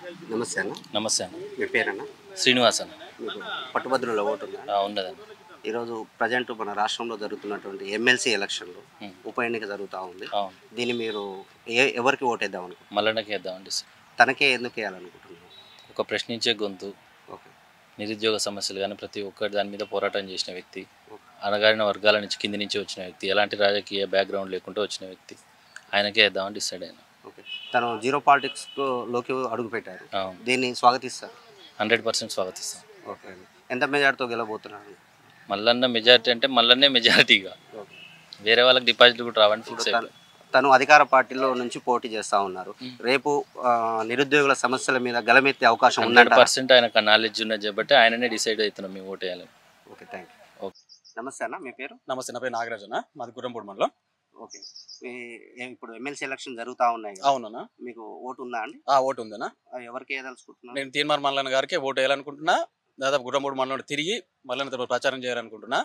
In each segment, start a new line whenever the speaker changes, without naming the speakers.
నమస్తే అన్న.
నమస్తే అన్న.
మీ పేరన్న?
శ్రీనివాస్ అన్న.
మీకు పట్టుభద్రుల ఓటు ఉందా?
ఉన్నదండి.
ఈరోజు ప్రజెంట్ మన రాష్ట్రంలో జరుగుతున్నటువంటి ఎమ్మెల్సీ ఎలక్షన్లో ఉప ఎన్నిక జరుగుతూ ఉంది. దీన్ని మీరు ఎవరికి ఓటేద్దాం అనుకుంటున్నారు?
మల్లన్నకి వేద్దామండి.
తనకే ఎందుకు వేయాలనుకుంటున్నారు?
ఒక ప్రశ్నించే గొంతు,
ఓకే,
నిరుద్యోగ సమస్యలు కానీ ప్రతి ఒక్కటి దాని మీద పోరాటం చేసిన వ్యక్తి, అణగారిన వర్గాల నుంచి కింది నుంచి వచ్చిన వ్యక్తి, ఎలాంటి రాజకీయ బ్యాక్గ్రౌండ్ లేకుండా వచ్చిన వ్యక్తి, ఆయనకే వేద్దామని డిసైడ్ అయినా.
ఓకే, తను జీరో పాలిటిక్స్లోకి అడుగు పెట్టారు. దీన్ని స్వాగతిస్తారు?
100% స్వాగతిస్తాం.
ఓకే, ఎంత మెజార్టీతో గెలవబోతున్నారు?
మల్లన్న మెజారిటీ అంటే మల్లన్నే మెజారిటీగా, వేరే వాళ్ళకి డిపాజిట్ కూడా రావని ఫిక్స్ అయిపోయింది.
తను అధికార పార్టీలో నుంచి పోటీ చేస్తూ ఉన్నారు. రేపు నిరుద్యోగుల సమస్యల మీద గలమెత్తే అవకాశం ఉంది.
100% ఆయనకు నాలెడ్జ్ ఉన్నది కాబట్టి ఆయననే డిసైడ్ అవుతున్నాం మేము ఓటు వేయాలని.
Okay, thank you. ఓకే, నమస్తే అన్న. మీ పేరు?
నమస్తే, నా పేరు నాగరాజ్ అన్న, మాది గుర్రంపూడి మండలం.
ఓకే, ఇప్పుడు ఎమ్మెల్సీ ఎలక్షన్ జరుగుతూ ఉన్నాయి.
అవునన్నా.
మీకు ఓటు ఉందా అండి?
ఓటు ఉందన్నా.
ఎవరికి వేయదలుచుకుంటున్నారు?
నేను తీన్మార్ మల్లన్న గారికి ఓటు వేయాలనుకుంటున్నా. దాదాపు గుర్రంపూడి మండలం తిరిగి మల్లన్న తరపున ప్రచారం చేయాలనుకుంటున్నా.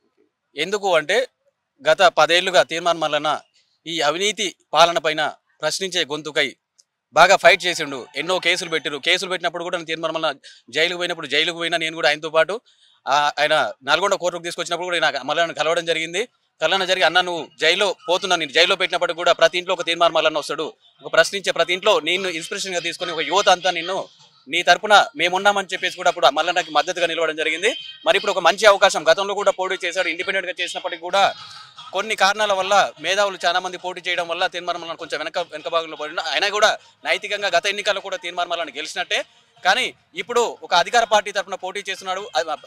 ఎందుకు అంటే గత 10 ఏళ్లుగా తీన్మార్ మల్లన్న ఈ అవినీతి పాలన పైన ప్రశ్నించే గొంతుకై బాగా ఫైట్ చేసిండు. ఎన్నో కేసులు పెట్టిరు. కేసులు పెట్టినప్పుడు కూడా తీన్మార్ మల్లన్న జైలుకు పోయినప్పుడు, జైలుకు పోయినా నేను కూడా ఆయనతో పాటు ఆయన నల్గొండ కోర్టుకు తీసుకొచ్చినప్పుడు కూడా నాకు మల్లన్న కలవడం జరిగింది. కలన జరిగి అన్న నువ్వు జైల్లో పోతున్నా, నేను జైల్లో పెట్టినప్పటికి కూడా ప్రతి ఇంట్లో ఒక తీన్మార్ మల్లన్న వస్తాడు, ఒక ప్రశ్నించే ప్రతి ఇంట్లో నేను ఇన్స్పిరేషన్గా తీసుకొని ఒక యువత అంతా నిన్ను నీ తరపున మేమున్నామని చెప్పేసి కూడా అప్పుడు మల్లన్నకి మద్దతుగా నిలవడం జరిగింది. మరి ఇప్పుడు ఒక మంచి అవకాశం, గతంలో కూడా పోటీ చేశాడు, ఇండిపెండెంట్గా చేసినప్పటికీ కూడా కొన్ని కారణాల వల్ల మేధావులు చాలా మంది పోటీ చేయడం వల్ల తీన్మార్ మల్లన్న కొంచెం వెనక భాగంలో పడిన, ఆయన కూడా నైతికంగా గత ఎన్నికల్లో కూడా తీన్మార్ మల్లన్న గెలిచినట్టే. కానీ ఇప్పుడు ఒక అధికార పార్టీ తరఫున పోటీ చేస్తున్నాడు,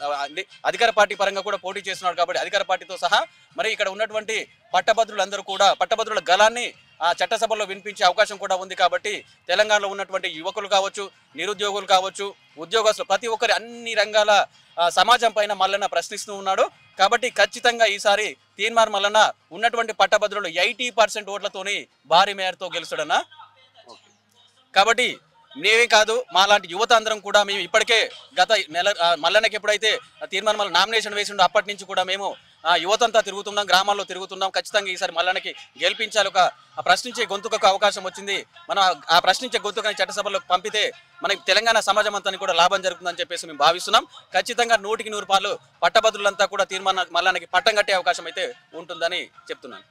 అధికార పార్టీ పరంగా కూడా పోటీ చేస్తున్నాడు కాబట్టి అధికార పార్టీతో సహా మరి ఇక్కడ ఉన్నటువంటి పట్టభద్రులందరూ కూడా పట్టభద్రుల గలాన్ని చట్టసభలో వినిపించే అవకాశం కూడా ఉంది. కాబట్టి తెలంగాణలో ఉన్నటువంటి యువకులు కావచ్చు, నిరుద్యోగులు కావచ్చు, ఉద్యోగస్తులు ప్రతి ఒక్కరి అన్ని రంగాల సమాజం పైన మల్లన్న ప్రశ్నిస్తూ ఉన్నాడు. కాబట్టి ఖచ్చితంగా ఈసారి తీన్మార్ మల్లన్న ఉన్నటువంటి పట్టభద్రులు 80% ఓట్లతోని భారీ మేరతో గెలుస్తాడన్నా. కాబట్టి మేమే కాదు, మా లాంటి యువత అందరం కూడా మేము ఇప్పటికే గత నెల మల్లన్నకి ఎప్పుడైతే తీర్మానం మళ్ళీ నామినేషన్ వేసిండో అప్పటి నుంచి కూడా మేము యువతంతా తిరుగుతున్నాం, గ్రామాల్లో తిరుగుతున్నాం. ఖచ్చితంగా ఈసారి మల్లన్నకి గెలిపించాలి. ఒక ప్రశ్నించే గొంతుకు అవకాశం వచ్చింది. మనం ఆ ప్రశ్నించే గొంతుకని చట్టసభలోకి పంపితే మనకి తెలంగాణ సమాజం అంతా కూడా లాభం జరుగుతుందని చెప్పేసి మేము భావిస్తున్నాం. ఖచ్చితంగా 100కి 100 పాలు పట్టభద్రులంతా కూడా తీర్మానం మల్లన్నకి పట్టం కట్టే అవకాశం అయితే ఉంటుందని చెప్తున్నాను.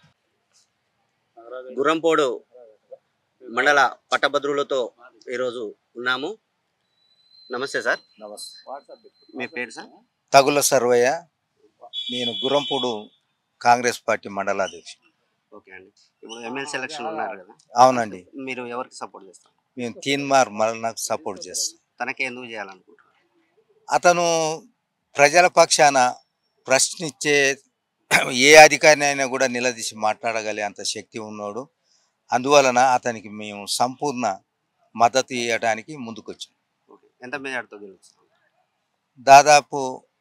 గుర్రంపోడు మండల పట్టభద్రులతో ఈరోజు ఉన్నాము. నమస్తే సార్.
నమస్తే.
మీ పేరు సార్?
తగుల సర్వయ్య, నేను గుర్రంపూడు కాంగ్రెస్ పార్టీ మండలాధ్యక్షుడు.
ఓకే అండి, ఇప్పుడు ఎమ్మెల్సీ ఎలక్షన్ ఉన్నారు కదా?
అవునండి.
మీరు ఎవరికి సపోర్ట్ చేస్తారు?
మేము తీన్మార్ మల్లన్నకు సపోర్ట్ చేస్తాం.
తనకే ఎందుకు చేయాలనుకుంటున్నారు?
అతను ప్రజల పక్షాన ప్రశ్నించే ఏ అధికారిని అయినా కూడా నిలదీసి మాట్లాడగలిగే అంత శక్తి ఉన్నాడు. అందువలన అతనికి మేము సంపూర్ణ మద్దతు ఇవ్వడానికి ముందుకొచ్చాం.
ఎంత మెజార్టీతో గెలుస్తాం?
దాదాపు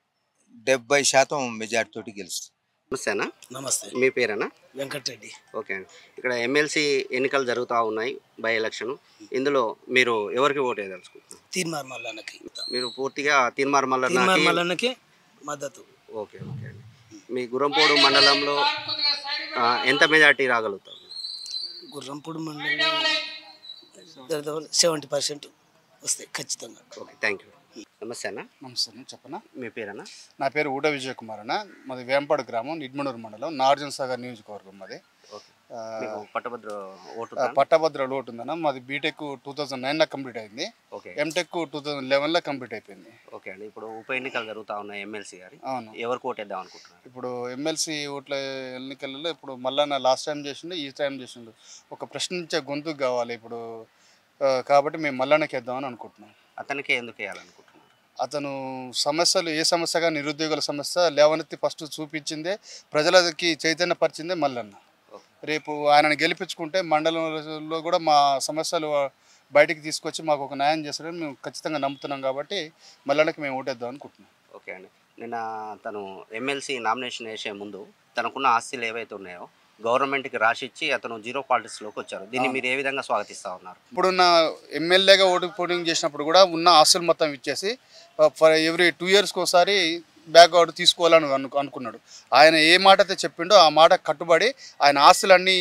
70% మెజార్టీతోటి గెలుస్తాం.
నమస్తేనా?
నమస్తే.
మీ పేరేనా?
వెంకటరెడ్డి.
ఓకే అండి, ఇక్కడ ఎమ్మెల్సీ ఎన్నికలు జరుగుతూ ఉన్నాయి, బై ఎలక్షన్. ఇందులో మీరు ఎవరికి ఓటు వేయదలుచుకుంటున్నారు?
తీన్మార్ మల్లన్నకి.
మీరు పూర్తిగా తీన్మార్
మల్లన్నకి మద్దతు.
ఓకే ఓకే అండి, మీ గుర్రంపోడు మండలంలో ఎంత మెజార్టీ రాగలుగుతారు?
గుర్రంపూడి మండలం 70% వస్తాయి ఖచ్చితంగా.
Okay, thank you. నమస్తే అన్న.
నమస్తే అన్న, చెప్పనా?
మీ పేరన్నా?
నా పేరు ఊడ విజయ్ కుమార్ అన్న, మాది వేంపాడు గ్రామం, నిడ్మనూరు మండలం, నాగార్జున సాగర్ నియోజకవర్గం. మాది పట్టభద్రుల ఓటు ఉందన్న. మాది బీటెక్ 2009లో కంప్లీట్ అయింది. ఎంటెక్ 2011లో కంప్లీట్ అయిపోయింది.
ఓకే అండి, ఇప్పుడు ఉప ఎన్నికలు జరుగుతూ ఉన్నాయి ఎమ్మెల్సీ గారి.
అవును.
ఎవరికి ఓటేద్దాం అనుకుంటున్నారు?
ఇప్పుడు ఎమ్మెల్సీ ఓట్ల ఎన్నికలలో ఇప్పుడు మల్లన్న లాస్ట్ టైం చేసిండు, ఈ టైం చేసిండు. ఒక ప్రశ్నించే గొంతుకు కావాలి ఇప్పుడు, కాబట్టి మేము మల్లన్నకి వేద్దామని అనుకుంటున్నాం.
అతనికే ఎందుకు వేయాలనుకుంటున్నారు?
అతను సమస్యలు ఏ సమస్యగా నిరుద్యోగుల సమస్య లేవనెత్తి ఫస్ట్ చూపించిందే, ప్రజలకి చైతన్యపరిచిందే మల్లన్న. రేపు ఆయనను గెలిపించుకుంటే మండలంలో కూడా మా సమస్యలు బయటికి తీసుకొచ్చి మాకు ఒక న్యాయం చేస్తారని మేము ఖచ్చితంగా నమ్ముతున్నాం. కాబట్టి మల్లన్నకి మేము ఓటేద్దాం అనుకుంటున్నాం.
ఓకే అండి, నిన్న తను ఎమ్మెల్సీ నామినేషన్ వేసే ముందు తనకున్న ఆస్తులు ఏవైతే ఉన్నాయో గవర్నమెంట్కి రాసిచ్చి అతను జీరో పాలిటిక్స్లోకి వచ్చారు. దీన్ని మీరు ఏ విధంగా స్వాగతిస్తూ ఉన్నారు?
ఇప్పుడున్న ఎమ్మెల్యేగా పోటింగ్ చేసినప్పుడు కూడా ఉన్న ఆస్తులు మొత్తం ఇచ్చేసి ఎవ్రీ 2 ఇయర్స్కి ఒకసారి బ్యాక్వర్డ్ తీసుకోవాలని అనుకున్నాడు. ఆయన ఏ మాట అయితే చెప్పిండో ఆ మాట కట్టుబడి ఆయన ఆస్తులన్నీ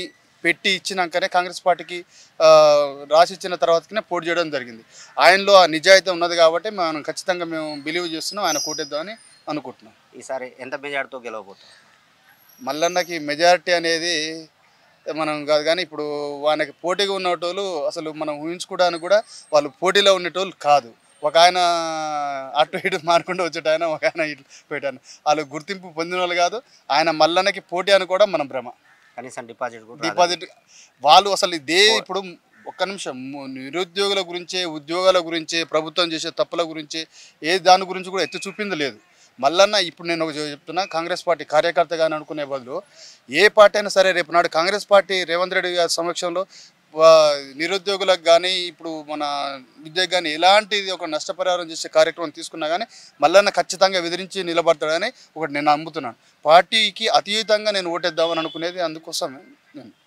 పెట్టి ఇచ్చినాకనే కాంగ్రెస్ పార్టీకి రాసి ఇచ్చిన తర్వాతనే పోటీ చేయడం జరిగింది. ఆయనలో ఆ నిజాయితీ ఉన్నది కాబట్టి మనం ఖచ్చితంగా మేము బిలీవ్ చేస్తున్నాం, ఆయన కూటేద్దామని అనుకుంటున్నాం.
ఈసారి ఎంత మెజార్టీతో గెలవబోతాం?
మల్లన్నకి మెజారిటీ అనేది మనం కాదు, కానీ ఇప్పుడు ఆయనకి పోటీగా ఉన్నటోళ్ళు అసలు మనం ఊహించుకోవడానికి కూడా వాళ్ళు పోటీలో ఉండేటోళ్ళు కాదు. ఒక ఆయన అటు ఇటు మారకుండా వచ్చేట ఆయన, ఒక ఆయన ఇటు పెట్టాను, వాళ్ళు గుర్తింపు పొందిన వాళ్ళు కాదు. ఆయన మల్లన్నకి పోటీ అని కూడా మనం భ్రమ.
కనీసం డిపాజిట్
డిపాజిట్ వాళ్ళు అసలు ఇదే ఇప్పుడు ఒక్క నిమిషం నిరుద్యోగుల గురించి, ఉద్యోగాల గురించి, ప్రభుత్వం చేసే తప్పుల గురించి దాని గురించి కూడా ఎత్తి చూపింది లేదు. మల్లన్న ఇప్పుడు నేను ఒక చెప్తున్నా, కాంగ్రెస్ పార్టీ కార్యకర్తగాని అనుకునే బదులు ఏ పార్టీ అయినా సరే రేపు నాడు కాంగ్రెస్ పార్టీ రేవంత్ రెడ్డి గారి సమక్షంలో నిరుద్యోగులకు కానీ ఇప్పుడు మన విద్యకు కానీ ఎలాంటిది ఒక నష్టపరిహారం చేసే కార్యక్రమం తీసుకున్నా కానీ మల్లన్న ఖచ్చితంగా ఎదిరించి నిలబడతాడని ఒకటి నేను నమ్ముతున్నాను. పార్టీకి అతీతంగా నేను ఓటేద్దామని అనుకునేది అందుకోసం నేను